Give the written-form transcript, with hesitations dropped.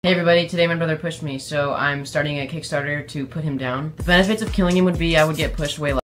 Hey everybody, today my brother pushed me, so I'm starting a Kickstarter to put him down. The benefits of killing him would be I would get pushed way less.